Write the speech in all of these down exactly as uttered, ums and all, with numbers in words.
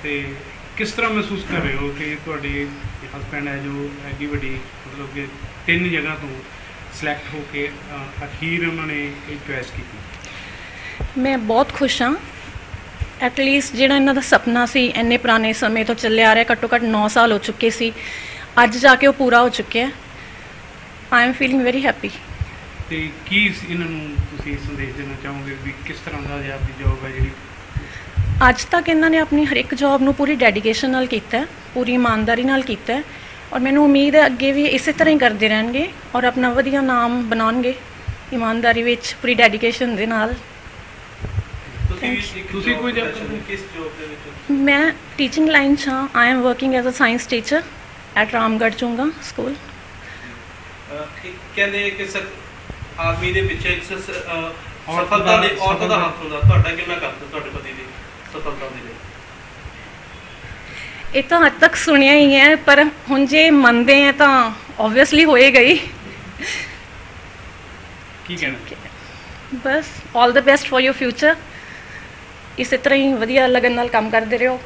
ਤੇ किस तरह महसूस कर रहे हो कि तुहाडे हसबैंड है जो एडी वड्डी मतलब कि तीन जगह तो सिलेक्ट होके अखीर उन्होंने एक चॉइस की? मैं बहुत खुश हाँ। एटलीस्ट जिहड़ा इन्हां दा सपना सी इन्ने पुराने समय तो चले आ रहा, घट्टो घट्ट नौ साल हो चुके सी, अज जाके वो पूरा हो चुके हैं। I am feeling very happy. ते की इन्हां नूं तुसीं संदेश देना चाहोगे भी किस तरह दा आपकी जॉब है जिहड़ी अज तक इन्होंने अपनी हर एक जॉब नूं पूरी डेडिकेशन नाल कीता है, पूरी ईमानदारी नाल कीता है, और मैनूं उम्मीद है अगे भी इस तरह ही करते रहेंगे और अपना वधिया नाम बनाउणगे ईमानदारी विच, पूरी डेडिकेशन दे नाल। मैं टीचिंग लाइन च हाँ। I am working as a science teacher at Ramgarh Chunga school. कहंदे कि आदमी दे पिछे सफलता दे औरत दा हੱਥ ਹੁੰਦਾ, ਤੁਹਾਡਾ ਕਿੰਨਾ ਕਰਦਾ ਤੁਹਾਡੇ ਪਤੀ ਦੀ सफलता दे लिए? ये तो अज तक सुनिया ही है, पर हुण जे मनते हैं तो ऑब्वियसली होएगा ही। की कहना? बस all the best for your future. इस तरह ही वधिया लगन नाल काम करते रहो।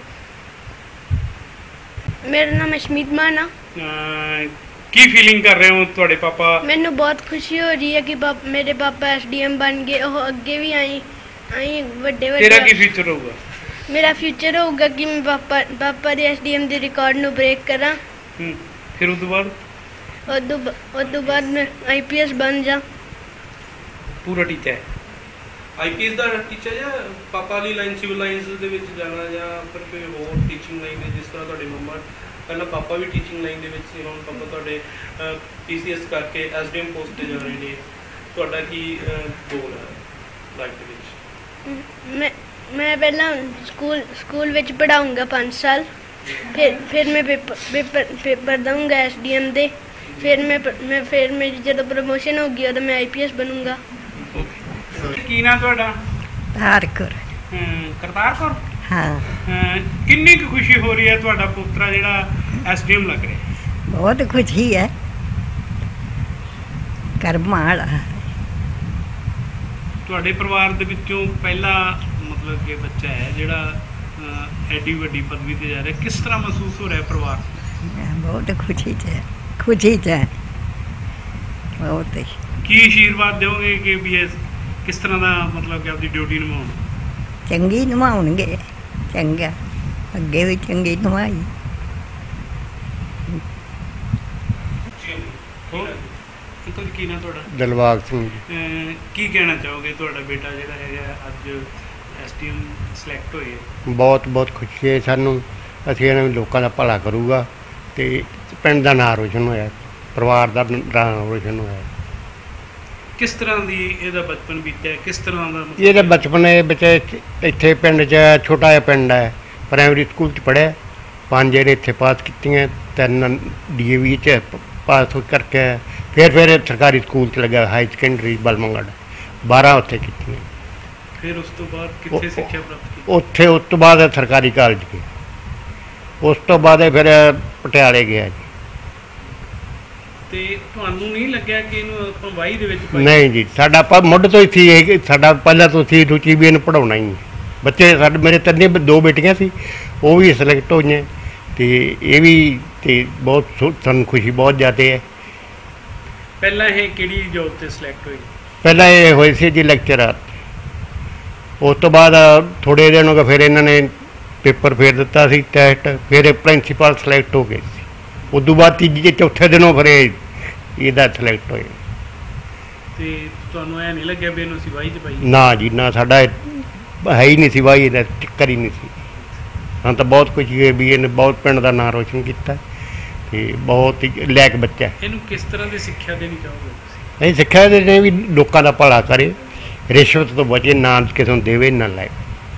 मेरा नाम अशमीत मान आ। की फीलिंग कर रहे हो तुहाडे पापा? मैनू बहुत खुशी हो रही है कि पाप, मेरे पापा एस डी एम बन गए, वो अगे भी आई आई वड्डे वड्डे। तेरा की फ्यूचर होगा? मेरा फ्यूचर होगा कि मैं पापा पापा दे एस डी एम दे रिकॉर्ड नू ब्रेक करा। फिर उस बाद उस बाद मैं आई पी एस बन जा। पूरा टीचर है? आई पी एस दा टीचर या पापा वाली लाइन सिविल लाइनस दे विच जाना या फिर कोई होर टीचिंग लाइन है? जिस तरह तुहाडे मम्मा पहला पापा भी टीचिंग लाइन दे विच सी, हुण पापा तुहाडे पी सी एस करके एस डी एम पोस्ट ते जा रहे ने, तुहाडा की गोल है लाइफ दे विच? मैं मैं पहला स्कूल स्कूल विच पढ़ाऊँगा पाँच साल, फिर फिर मैं पेपर पेपर पेपर दूँगा एस डी एम दे, फिर मैं मैं फिर मेरी जब प्रमोशन होगी तो मैं आई पी एस बनूँगा। की ना तुहाडा? तारकर। करतार कौर? हाँ। किन्नी की खुशी हो रही है तुहाडा पुत्रा जिहड़ा एस डी एम लग रहा? बहुत खुशी है, कर्मां वाला। ਤੁਹਾਡੇ ਪਰਿਵਾਰ ਦੇ ਵਿੱਚੋਂ ਪਹਿਲਾ ਮਤਲਬ ਕਿ ਬੱਚਾ ਹੈ ਜਿਹੜਾ ਐਡੀ ਵੱਡੀ ਪਦਵੀ ਤੇ ਜਾ ਰਿਹਾ, ਕਿਸ ਤਰ੍ਹਾਂ ਮਹਿਸੂਸ ਹੋ ਰਿਹਾ ਪਰਿਵਾਰ? ਬਹੁਤ ਖੁਸ਼ੀ 'ਚ ਹੈ, ਖੁਸ਼ੀ 'ਚ ਹੈ ਬਹੁਤ ਹੀ। ਕੀ ਆਸ਼ੀਰਵਾਦ ਦਿਓਗੇ ਕਿ ਵੀ ਇਹ ਕਿਸ ਤਰ੍ਹਾਂ ਦਾ ਮਤਲਬ ਕਿ ਆਪਣੀ ਡਿਊਟੀ ਨਿਭਾਉਣ? ਚੰਗੀ ਨਿਭਾਉਣਗੇ, ਚੰਗਾ ਅੱਗੇ ਵੀ ਚੰਗੀ ਨਿਭਾਈ। ਕੀ ਨਾ ਤੁਹਾਡਾ? ਦਿਲਬਾਗ ਸਿੰਘ। ਕੀ ਕਹਿਣਾ ਚਾਹੋਗੇ ਤੁਹਾਡਾ ਬੇਟਾ ਜਿਹੜਾ ਹੈਗਾ ਅੱਜ ਐਸ ਟੀ ਐਮ ਸਿਲੈਕਟ ਹੋਏ? ਬਹੁਤ ਬਹੁਤ ਖੁਸ਼ੀ ਹੈ ਸਾਨੂੰ, ਅਸੀਂ ਇਹਨਾਂ ਲੋਕਾਂ ਦਾ ਭਲਾ ਕਰੂਗਾ ਤੇ ਪਿੰਡ ਦਾ ਨਾਂ ਰੋਸ਼ਨ ਹੋਇਆ, ਪਰਿਵਾਰ ਦਾ ਨਾਂ ਰੋਸ਼ਨ ਹੋਇਆ। ਕਿਸ ਤਰ੍ਹਾਂ ਦੀ ਇਹਦਾ ਬਚਪਨ ਬੀਤਿਆ, ਕਿਸ ਤਰ੍ਹਾਂ ਦਾ? ਇਹਦਾ ਬਚਪਨ ਇਹ ਬੱਚੇ ਇੱਥੇ ਪਿੰਡ 'ਚ ਛੋਟਾ ਜਿਹਾ ਪਿੰਡ ਹੈ, ਪ੍ਰਾਇਮਰੀ ਸਕੂਲ 'ਚ ਪੜ੍ਹਿਆ, ਪੰਜ ਜਿਹੜੇ ਇੱਥੇ ਪਾਸ ਕੀਤੀਆਂ, ਤਿੰਨ ਡੀ ਏ ਵੀ 'ਚ ਪਾਸ ਕਰਕੇ फिर फिर सरकारी स्कूल च लगा हाई सेकेंडरी बलमंगड़, बारह उत्थे कीतियां। फिर उस तो बाद कित्थे सिक्ख्या प्राप्त की? उत्थे उस तो बाद सरकारी कॉलेज गए, उस तो बाद फिर पटियाले गया जी। ते तुहानू नहीं लग्या कि इहनूं आपां वाही दे विच? नहीं जी, साडा मुੱਢ ਤੋਂ ਹੀ ਸੀ ਇਹ, ਸਾਡਾ ਪਹਿਲਾਂ ਤੋਂ ਸੀ रुचि भी ਇਹਨੂੰ ਪੜ੍ਹਾਉਣਾ ਹੀ। ਬੱਚੇ ਸਾਡੇ ਮੇਰੇ ਤਿੰਨੇ ਦੋ ਬੇਟੀਆਂ ਸੀ, ਉਹ ਵੀ ਸਿਲੈਕਟ ਹੋਈਆਂ ਤੇ ਇਹ ਵੀ, ਤੇ ਬਹੁਤ ਸਾਨੂੰ ਖੁਸ਼ੀ ਬਹੁਤ ਜ਼ਿਆਦਾ ਹੈ। ਪਹਿਲਾਂ ਇਹ ਕਿਹੜੀ ਜੋਬ ਤੇ ਸਿਲੈਕਟ ਹੋਈ? ਪਹਿਲਾਂ ਇਹ ਹੋਏ ਸੀ ਜੀ ਲੈਕਚਰਰ, ਉਸ ਤੋਂ ਬਾਅਦ ਥੋੜ੍ਹੇ ਦਿਨ ਹੋ ਗਏ ਫਿਰ ਇਹਨਾਂ ਨੇ ਪੇਪਰ ਫੇਰ ਦਿੱਤਾ ਸੀ ਟੈਸਟ, ਫਿਰ ਇਹ ਪ੍ਰਿੰਸੀਪਲ ਸਿਲੈਕਟ ਹੋ ਗਏ ਸੀ। ਉਸ ਤੋਂ ਬਾਅਦ ਤੀਜੇ ਚੌਥੇ ਦਿਨੋਂ ਫਿਰ ਇਹ ਇਹਦਾ ਸਿਲੈਕਟ ਹੋਏ। ਤੇ ਤੁਹਾਨੂੰ ਇਹ ਨਹੀਂ ਲੱਗਿਆ ਵੀ ਇਹਨੂੰ ਸਿਵਾਈ 'ਚ ਪਾਈ? ਨਾ ਜੀ ਨਾ, ਸਾਡਾ ਹੈ ਹੀ ਨਹੀਂ ਸੀ ਵਾਈ, ਇਹਦਾ ਚੱਕਰ ਹੀ ਨਹੀਂ ਸੀ। ਹਾਂ ਤਾਂ ਬਹੁਤ ਖੁਸ਼ੀ ਹੈ ਵੀ ਇਹਨੇ ਬਹੁਤ ਪਿੰਡ ਦਾ ਨਾਂ ਰੋਸ਼ਨ ਕੀਤਾ ਤੇ ਬਹੁਤ ਹੀ ਲਾਇਕ ਬੱਚਾ। ਇਹਨੂੰ ਕਿਸ ਤਰ੍ਹਾਂ ਦੀ ਸਿੱਖਿਆ ਦੇਣੀ ਚਾਹੋਗੇ ਤੁਸੀਂ? ਅਸੀਂ ਸਿੱਖਿਆ ਦੇ ਨੇ ਵੀ ਲੋਕਾਂ ਦਾ ਭਲਾ ਕਰੇ, ਰਿਸ਼ਵਤ ਤੋਂ ਬਚੇ, ਨਾ ਕਿਸੇ ਨੂੰ ਦੇਵੇ ਨਾ ਲਾਏ।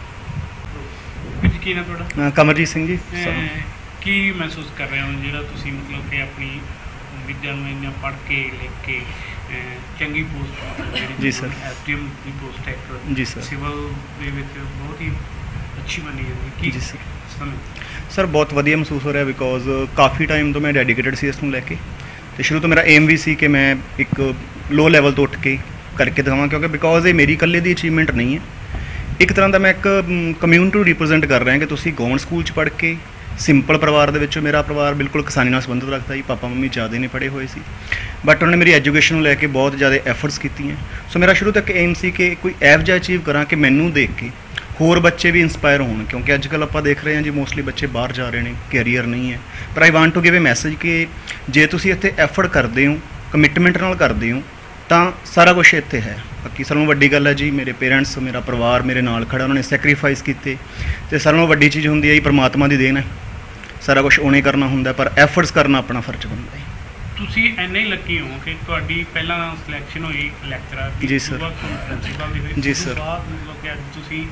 ਕੀ ਨਾ ਤੁਹਾਡਾ? ਕਮਰਜੀਤ ਸਿੰਘ ਜੀ। ਕੀ ਮਹਿਸੂਸ ਕਰ ਰਹੇ ਹੋ ਜਿਹੜਾ ਤੁਸੀਂ ਮਤਲਬ ਕਿ ਆਪਣੀ ਵਿਦਿਆ ਨੂੰ ਇੰਨਾ ਪੜ੍ਹ ਕੇ ਲਿਖ ਕੇ ਚੰਗੀ ਪੋਸਟ ਜੀ ਸਰ, ਐਸ ਡੀ ਐਮ ਦੀ ਪੋਸਟ ਹੈ ਜੀ ਸਰ, ਸਿਵਲ ਦੇ ਵਿੱਚ ਬਹੁਤ ਹੀ ਅੱਛੀ ਬਣੀ ਹੈ ਜੀ ਸਰ? ਸਰ ਬਹੁਤ ਵਧੀਆ ਮਹਿਸੂਸ ਹੋ ਰਿਹਾ, ਬਿਕੋਜ਼ ਕਾਫੀ ਟਾਈਮ ਤੋਂ ਮੈਂ ਡੈਡੀਕੇਟਡ ਸੀ ਇਸ ਨੂੰ ਲੈ ਕੇ, ਅਤੇ ਸ਼ੁਰੂ ਤੋਂ ਮੇਰਾ ਏਮ ਵੀ ਸੀ ਕਿ ਮੈਂ ਇੱਕ ਲੋ ਲੈਵਲ ਤੋਂ ਉੱਠ ਕੇ ਕਰਕੇ ਦਿਖਾਵਾਂ, ਕਿਉਂਕਿ ਬਿਕੋਜ਼ ਇਹ ਮੇਰੀ ਇਕੱਲੇ ਦੀ ਅਚੀਵਮੈਂਟ ਨਹੀਂ ਹੈ, ਇੱਕ ਤਰ੍ਹਾਂ ਦਾ ਮੈਂ ਇੱਕ ਕਮਿਊਨਿਟੀ ਨੂੰ ਰਿਪਰੈਜ਼ੈਂਟ ਕਰ ਰਿਹਾ ਕਿ ਤੁਸੀਂ ਗੌਰਮੈਂਟ ਸਕੂਲ 'ਚ ਪੜ੍ਹ ਕੇ ਸਿੰਪਲ ਪਰਿਵਾਰ ਦੇ ਵਿੱਚੋਂ, ਮੇਰਾ ਪਰਿਵਾਰ ਬਿਲਕੁਲ ਕਿਸਾਨੀ ਨਾਲ ਸੰਬੰਧਿਤ ਰੱਖਦਾ ਜੀ, ਪਾਪਾ ਮੰਮੀ ਜ਼ਿਆਦਾ ਨਹੀਂ ਪੜ੍ਹੇ ਹੋਏ ਸੀ, ਬਟ ਉਹਨਾਂ ਨੇ ਮੇਰੀ ਐਜੂਕੇਸ਼ਨ ਨੂੰ ਲੈ ਕੇ ਬਹੁਤ ਜ਼ਿਆਦਾ ਐਫਰਟਸ ਕੀਤੀਆਂ। ਸੋ ਮੇਰਾ ਸ਼ੁਰੂ ਤੋਂ ਇੱਕ ਏਮ ਸੀ ਕਿ ਕੋਈ ਇਹੋ ਜਿਹਾ ਅਚੀਵ ਕਰਾਂ ਕਿ ਮੈਨੂੰ ਦੇਖ ਕੇ ਹੋਰ ਬੱਚੇ ਵੀ ਇੰਸਪਾਇਰ ਹੋਣ, ਕਿਉਂਕਿ ਅੱਜ ਕੱਲ੍ਹ ਆਪਾਂ ਦੇਖ ਰਹੇ ਹਾਂ ਜੀ ਮੋਸਟਲੀ ਬੱਚੇ ਬਾਹਰ ਜਾ ਰਹੇ ਨੇ, ਕੈਰੀਅਰ ਨਹੀਂ ਹੈ। ਪਰ I want to give a message ਕਿ ਜੇ ਤੁਸੀਂ ਇੱਥੇ ਐਫਰਟ ਕਰਦੇ ਹੋ, ਕਮਿਟਮੈਂਟ ਨਾਲ ਕਰਦੇ ਹੋ, ਤਾਂ ਸਾਰਾ ਕੁਛ ਇੱਥੇ ਹੈ। ਬਾਕੀ ਸਾਰਿਆਂ ਨਾਲੋਂ ਵੱਡੀ ਗੱਲ ਹੈ ਜੀ ਮੇਰੇ ਪੇਰੈਂਟਸ, ਮੇਰਾ ਪਰਿਵਾਰ ਮੇਰੇ ਨਾਲ ਖੜਾ, ਉਹਨਾਂ ਨੇ ਸੈਕਰੀਫਾਈਸ ਕੀਤੇ, ਅਤੇ ਸਾਰਿਆਂ ਨਾਲੋਂ ਵੱਡੀ ਚੀਜ਼ ਹੁੰਦੀ ਹੈ ਜੀ ਪਰਮਾਤਮਾ ਦੀ ਦੇਣ ਹੈ। ਸਾਰਾ ਕੁਛ ਉਹਨੇ ਕਰਨਾ ਹੁੰਦਾ, ਪਰ ਐਫਰਟਸ ਕਰਨਾ ਆਪਣਾ ਫਰਜ਼ ਬਣਦਾ ਹੈ। ਤੁਸੀਂ ਇੰਨੇ ਹੀ ਲੱਕੀ ਹੋ ਕਿ ਤੁਹਾਡੀ ਪਹਿਲਾਂ ਸਿਲੈਕਸ਼ਨ ਹੋਈ ਲੈਕਚਰਰ ਦੀ, ਜੀ ਸਰ। ਪ੍ਰਿੰਸੀਪਲ ਦੇ ਵਿੱਚ, ਜੀ ਉਸ ਤੋਂ ਸਰ। ਬਾਅਦ ਮਤਲਬ ਕਿ ਅੱਜ ਤੁਸੀਂ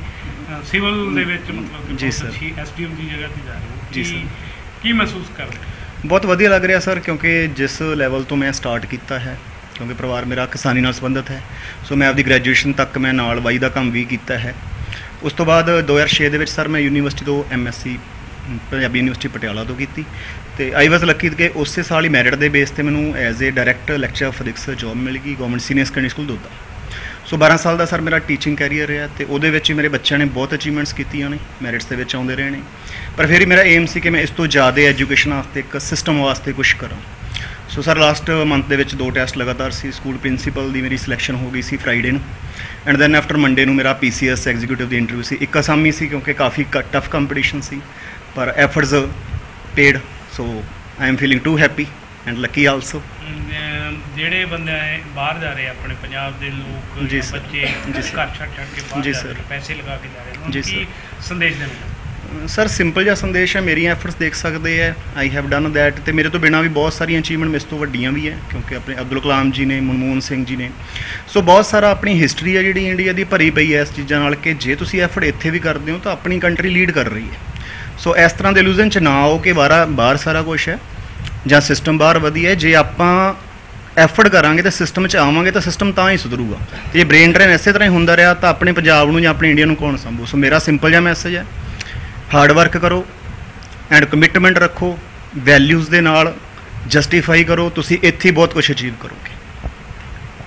ਸਿਵਲ ਦੇ ਵਿੱਚ ਮਤਲਬ ਕਿ ਜੀ ਬਹੁਤ ਸਰ। ਅੱਛੀ ਐਸਡੀਐਮ ਦੀ ਜਗ੍ਹਾ ਤੇ ਜਾ ਰਹੇ ਹੋ। ਜੀ ਕੀ- ਸਰ। ਕੀ ਮਹਿਸੂਸ ਕਰਦੇ ਹੋ? ਬਹੁਤ ਵਧੀਆ ਲੱਗ ਰਿਹਾ ਸਰ, ਕਿਉਂਕਿ ਜਿਸ ਲੈਵਲ ਤੋਂ ਮੈਂ ਸਟਾਰਟ ਕੀਤਾ ਹੈ, ਕਿਉਂਕਿ ਪਰਿਵਾਰ ਮੇਰਾ ਕਿਸਾਨੀ ਨਾਲ ਸੰਬੰਧਿਤ ਹੈ, ਸੋ ਮੈਂ ਆਪਦੀ ਗ੍ਰੈਜੂਏਸ਼ਨ ਤੱਕ ਮੈਂ ਨਾਲ ਵਾਈ ਦਾ ਕੰਮ ਵੀ ਕੀਤਾ ਹੈ। ਉਸ ਤੋਂ ਬਾਅਦ ਦੋ ਹਜ਼ਾਰ ਛੇ ਦੇ ਵਿੱਚ ਸਰ ਮੈਂ ਯੂਨੀਵਰਸਿਟੀ ਤੋਂ M S C Punjabi university Patiala ਤੋਂ ਕੀਤੀ, ਅਤੇ ਆਈ ਵਾਜ਼ ਲੱਕੀ ਕਿ ਉਸੇ ਸਾਲ ਹੀ ਮੈਰਿਟ ਦੇ ਬੇਸ 'ਤੇ ਮੈਨੂੰ as a direct lecture physics job ਮਿਲ ਗਈ government senior secondary school Doda. So ਬਾਰਾਂ ਸਾਲ ਦਾ ਸਰ ਮੇਰਾ ਟੀਚਿੰਗ ਕੈਰੀਅਰ ਰਿਹਾ, ਅਤੇ ਉਹਦੇ ਵਿੱਚ ਹੀ ਮੇਰੇ ਬੱਚਿਆਂ ਨੇ ਬਹੁਤ ਅਚੀਵਮੈਂਟਸ ਕੀਤੀਆਂ ਨੇ, ਮੈਰਿਟਸ ਦੇ ਵਿੱਚ ਆਉਂਦੇ ਰਹੇ ਨੇ। ਪਰ ਫਿਰ ਹੀ ਮੇਰਾ ਏਮ ਸੀ ਕਿ ਮੈਂ ਇਸ ਤੋਂ ਜ਼ਿਆਦਾ ਐਜੂਕੇਸ਼ਨ ਵਾਸਤੇ, ਇੱਕ ਸਿਸਟਮ ਵਾਸਤੇ ਕੁਛ ਕਰਾਂ। ਸੋ ਸਰ ਲਾਸਟ ਮੰਥ ਦੇ ਵਿੱਚ ਦੋ ਟੈਸਟ ਲਗਾਤਾਰ ਸੀ। ਸਕੂਲ ਪ੍ਰਿੰਸੀਪਲ ਦੀ ਮੇਰੀ ਸਿਲੈਕਸ਼ਨ ਹੋ ਗਈ ਸੀ ਫਰਾਈਡੇ ਨੂੰ, ਐਂਡ ਦੈਨ ਆਫਟਰ ਮੰਡੇ ਨੂੰ ਮੇਰਾ ਪੀ ਸੀ ਐਸ ਐਗਜ਼ੀਕਿਊਟਿਵ ਦੀ ਇੰਟਰਵਿਊ ਸੀ। ਇੱਕ ਅਸਾਮੀ ਸੀ ਕਿਉਂਕਿ ਕਾਫੀ ਟਫ ਕੰਪੀਟੀਸ਼ਨ ਸੀ, ਪਰ efforts paid, so I am feeling too happy and lucky also. Um ਜਿਹੜੇ ਬੰਦੇ ਬਾਹਰ ਜਾ ਰਹੇ ਆ, ਆਪਣੇ ਪੰਜਾਬ ਦੇ ਲੋਕ ਜੀ ਜਾਂ ਸਰ। ਬੱਚੇ ਜੀ ਘਰ ਸਰ। ਛੱਡ ਛੱਡ ਕੇ ਬਾਹਰ ਜੀ ਜਾ ਸਰ। ਰਹੇ, ਪੈਸੇ ਲਗਾ ਕੇ ਜਾ ਰਹੇ ਨੇ, ਜੀ ਉਹਨਾਂ ਨੂੰ ਕੀ ਸੰਦੇਸ਼ ਦੇਣਾ? ਸਰ ਸਿੰਪਲ ਜਿਹਾ ਸੰਦੇਸ਼ ਹੈ, ਮੇਰੀਆਂ ਐਫਰਟਸ ਦੇਖ ਸਕਦੇ ਹੈ, ਆਈ ਹੈਵ ਡਨ ਦੈਟ, ਅਤੇ ਮੇਰੇ ਤੋਂ ਬਿਨਾਂ ਵੀ ਬਹੁਤ ਸਾਰੀਆਂ ਅਚੀਵਮੈਂਟ ਇਸ ਤੋਂ ਵੱਡੀਆਂ ਵੀ ਹੈ, ਕਿਉਂਕਿ ਆਪਣੇ ਅਬਦੁਲ ਕਲਾਮ ਜੀ ਨੇ, ਮਨਮੋਹਨ ਸਿੰਘ ਜੀ ਨੇ। ਸੋ ਬਹੁਤ ਸਾਰਾ ਆਪਣੀ ਹਿਸਟਰੀ ਹੈ ਜਿਹੜੀ ਇੰਡੀਆ ਦੀ ਭਰੀ ਪਈ ਹੈ ਇਸ ਚੀਜ਼ਾਂ ਨਾਲ, ਕਿ ਜੇ ਤੁਸੀਂ ਐਫਰਟ ਇੱਥੇ ਵੀ ਕਰਦੇ ਹੋ ਤਾਂ ਆਪਣੀ ਕੰਟਰੀ ਲੀਡ ਕਰ ਰਹੀ ਹੈ। ਸੋ ਇਸ ਤਰ੍ਹਾਂ ਦੇ ਇਲੂਜ਼ਨ 'ਚ ਨਾ ਆਓ ਕਿ ਬਾਹਰ ਬਾਹਰ ਸਾਰਾ ਕੁਛ ਹੈ ਜਾਂ ਸਿਸਟਮ ਬਾਹਰ ਵਧੀਆ। ਜੇ ਆਪਾਂ ਐਫਰਟ ਕਰਾਂਗੇ ਤਾਂ ਸਿਸਟਮ 'ਚ ਆਵਾਂਗੇ ਤਾਂ ਸਿਸਟਮ ਤਾਂ ਹੀ ਸੁਧਰੂਗਾ, ਅਤੇ ਜੇ ਬ੍ਰੇਨ ਡਰੇਨ ਇਸੇ ਤਰ੍ਹਾਂ ਹੀ ਹੁੰਦਾ ਰਿਹਾ ਤਾਂ ਆਪਣੇ ਪੰਜਾਬ ਨੂੰ ਜਾਂ ਆਪਣੇ ਇੰਡੀਆ ਨੂੰ ਕੌਣ ਸੰਭੂ। ਸੋ ਮੇਰਾ ਸਿੰਪਲ ਜਿਹਾ ਮੈਸੇਜ ਹੈ, ਹਾਰਡ ਵਰਕ ਕਰੋ ਐਂਡ ਕਮਿਟਮੈਂਟ ਰੱਖੋ, ਵੈਲਿਊਜ਼ ਦੇ ਨਾਲ ਜਸਟੀਫਾਈ ਕਰੋ, ਤੁਸੀਂ ਇੱਥੇ ਬਹੁਤ ਕੁਛ ਅਚੀਵ ਕਰੋਗੇ।